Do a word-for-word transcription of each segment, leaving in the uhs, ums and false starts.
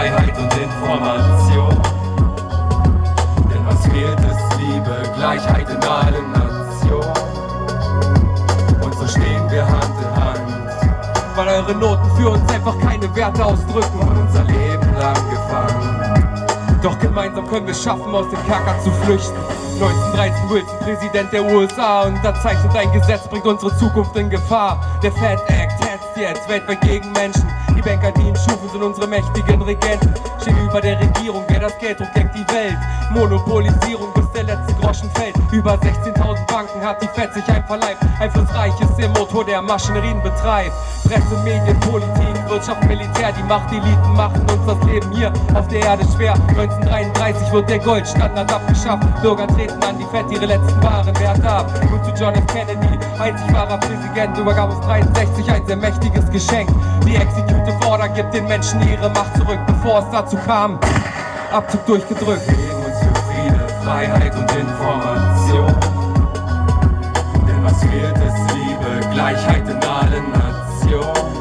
Freiheit und Information. Denn was fehlt ist Liebe, Gleichheit in allen Nationen. Und so stehen wir Hand in Hand, weil eure Noten für uns einfach keine Werte ausdrücken und unser Leben lang gefangen. Doch gemeinsam können wir schaffen, aus dem Kerker zu flüchten. neunzehnhundertdreizehn Wilson, Präsident der U S A, unterzeichnet ein Gesetz, bringt unsere Zukunft in Gefahr. Der Fed Act hetzt jetzt weltweit gegen Menschen. Die Banker, die ihn schufen, sind unsere mächtigen Regenten. Stehen über der Regierung, wer das Geld druckt, deckt die Welt. Monopolisierung, bis der letzte Groschen fällt. Über sechzehntausend Banken hat die Fed sich einverleibt. Einflussreich ist der Motor, der Maschinerien betreibt. Presse, Medien, Politik, Wirtschaft, Militär, die Machteliten machen uns das Leben hier auf der Erde schwer. neunzehnhundertdreiunddreißig wird der Goldstandard abgeschafft. Bürger treten an die Fed ihre letzten wahren Werte ab. Nun zu John F. Kennedy, einzig wahrer Präsident, übergab uns dreiundsechzig ein sehr mächtiges Geschenk. Die Executive Order gibt den Menschen ihre Macht zurück, bevor es dazu kam. Abzug durchgedrückt. Wir heben uns für Friede, Freiheit und Information. Denn was fehlt ist Liebe, Gleichheit in allen Nationen.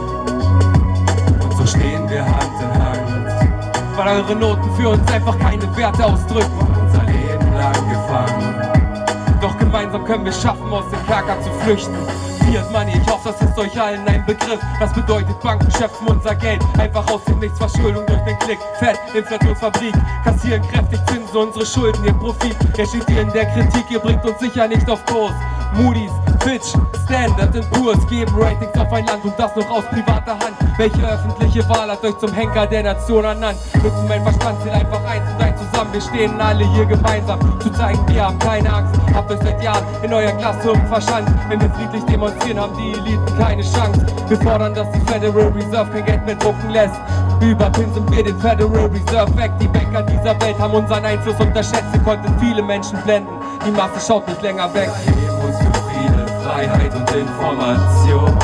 Und so stehen wir Hand in Hand, weil eure Noten für uns einfach keine Werte ausdrücken und unser Leben lang gefangen. Doch gemeinsam können wir schaffen, aus dem Kerker zu flüchten. Fiat Money, ich hoffe, das ist euch allen ein Begriff. Das bedeutet, Banken schöpfen unser Geld einfach aus dem Nichts, Verschuldung durch den Klick. Fett, Inflationsfabrik, kassieren kräftig Zinsen, unsere Schulden, ihr Profit. Ihr steht hier in der Kritik, ihr bringt uns sicher nicht auf Kurs. Moody's, Fitch, Standard and Poor's geben Ratings auf ein Land und das noch aus privater Hand. Welche öffentliche Wahl hat euch zum Henker der Nation ernannt? Nutzen mein Verstand, zählt einfach eins und eins zusammen. Wir stehen alle hier gemeinsam, zu zeigen, wir haben keine Angst. Habt euch seit Jahren in euer Glastürmen verschanzt. Wenn wir friedlich demonstrieren, haben die Eliten keine Chance. Wir fordern, dass die Federal Reserve kein Geld mehr drucken lässt. Überpinseln wir den Federal Reserve weg. Die Banker dieser Welt haben unseren Einfluss unterschätzt. Ihr konntet viele Menschen blenden, die Masse schaut nicht länger weg. Wir heben uns für Friede, Freiheit und Information.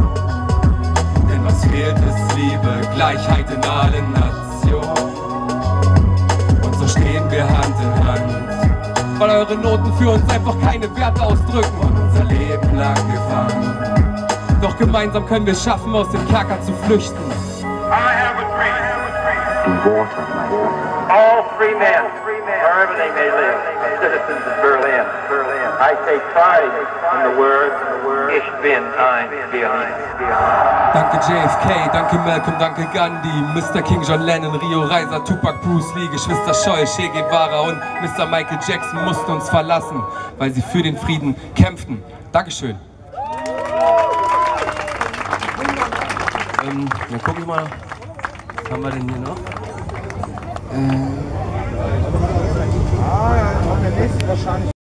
Denn was fehlt ist Liebe, Gleichheit in allen Nationen. Und so stehen wir Hand in Hand, weil eure Noten für uns einfach keine Werte ausdrücken und unser Leben lang gefangen. Doch gemeinsam können wir schaffen, aus dem Kerker zu flüchten. I have a dream. All free men, wherever they may live, are citizens of Berlin. I take pride in the word, Ich bin ein Berlin. Danke J F K, danke Malcolm, danke Gandhi, Mister King, John Lennon, Rio Reiser, Tupac, Bruce Lee, Geschwister Scholl, Che Guevara und Mister Michael Jackson mussten uns verlassen, weil sie für den Frieden kämpften. Dankeschön. Ähm, dann guck ich mal, was haben wir denn hier noch? Ah, ja, der nächste wahrscheinlich.